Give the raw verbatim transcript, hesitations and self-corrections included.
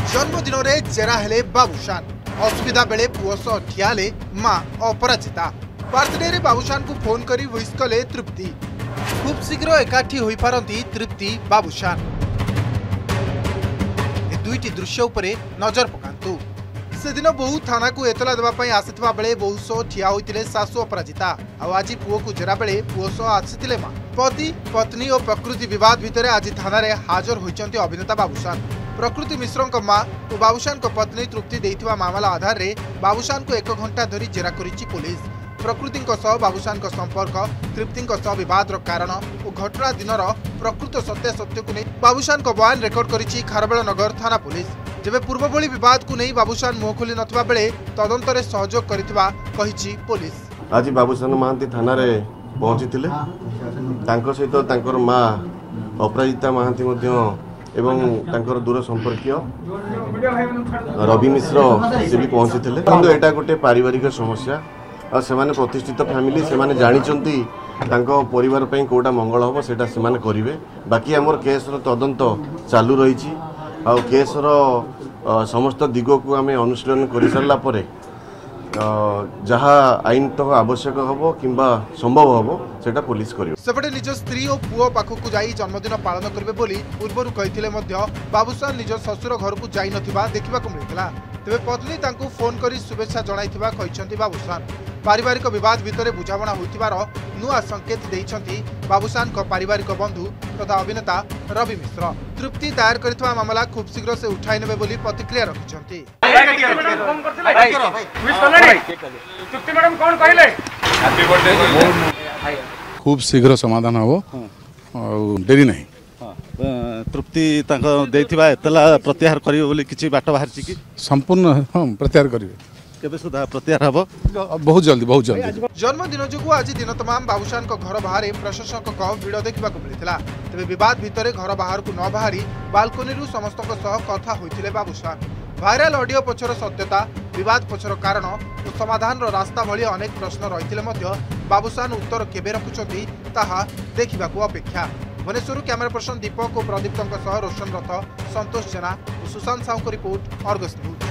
जन्मदिन में जेरा हेले बाबूशान असुविधा बेले पुओ सह ठियाले मां अपराजिता। बर्थडे रे बाबूशान को फोन करी विश कले तृप्ति। खूब शीघ्र एकाठी होई पारंती तृप्ति बाबूशान। ए दुईटी दृश्य उपरे नजर पकांतु। से दिन बहु थाना को एतला देवा पई आसितबा बेले बहु सह ठिया होइतिले सासु अपराजिता। आ आज पुओ को जेरा बेले पुओ सह आसितिले मां। पति पत्नी और प्रकृति विवाद भितर आज थाना रे हाजर होइचंती अभिनेता बाबूशान। प्रकृति मिश्र मां और बाबूशान को पत्नी तृप्ति देइथिबा मामला आधार रे बाबूशान को एक घंटा धरी जेरा करिछि पुलिस। प्रकृति बाबूशान को संपर्क तृप्ति बद कारण और घटना दिन प्रकृत सत्यासत्य को नहीं बाबूशान को बयान रेकर्ड करिछि खारबेल नगर थाना पुलिस। जेबे पूर्व भली विवाद को नहीं बाबूशान मुह खोली नथबा बेले तदंत रे सहयोग करिथिबा कहिछि पुलिस। आज बाबूशान महांती थाना रे पहुंचीथिले। तांको सहित तांकर मां अपराजिता महांती मध्य एवं तांकर दूर संपर्कीय रवि मिश्र से भी पहुंची थे। किंतु एटा गोटे पारिवारिक समस्या और सेमाने प्रतिष्ठित फैमिली सेमाने जानिचंती तांको परिवार पई कोटा मंगल होबो सेटा सेमाने करिवे। बाकी हमर केस रो तदंत चालू रहिछि और केस रो समस्त दिग को आमे अनुशीलन करि सरला परे जहा आईन तो आवश्यक होबो किंबा संभव होबो सेटा पुलिस करियो। सेपटे निज स्त्री और पुओ पाखकु जाई जन्मदिन पालन करबे बोली पूर्वरु कहिथिले मध्य बाबूशान निज ससुर घर को जाई नथिबा देखिबा को मिलितला। तेबे पत्नी तांकु फोन करी शुभेच्छा जणाइथिबा कहिसंती बाबूशान। पारिवारिक विवाद भितरे बुझामणा होइथिबार नुआ संकेत देइछंती बाबूशान को पारिवारिक बंधु तथा अभिनेता रवि मिश्र। तृप्ति दायर करिथवा मामला खूब शीघ्र से उठाई नेबे बोली प्रतिक्रिया रखिछंती। खूब शीघ्र समाधान हो डेरी नहीं। तृप्ति देथिबा एतला प्रत्याहार करियो बोली किछि बाट बाहर छि कि संपूर्ण हम प्रत्याहार करिवे। केबे सुधा प्रत्याहार हबो? बहुत जल्दी बहुत जल्दी। जन्मदिन जोगु आज दिन तमाम बाबूशान को घर बाहर प्रशासक भीड़ देखा मिलता। तेज विवाद भितर घर बाहर को न बाहरी बालकोनी समस्त कथा होते बाबूशान। भाइराल ऑडियो पछर सत्यता विवाद पछर कारण और समाधान रास्ता भली अनेक प्रश्न रही बाबूशान उत्तर केबे रखुचंती ताहा देखा अपेक्षा। भुवनेश्वर कैमरा पर्सन दीपक और प्रदीप्त रोशन रथ, संतोष जेना और सुशांत साहू को रिपोर्ट, अर्गस न्यूज।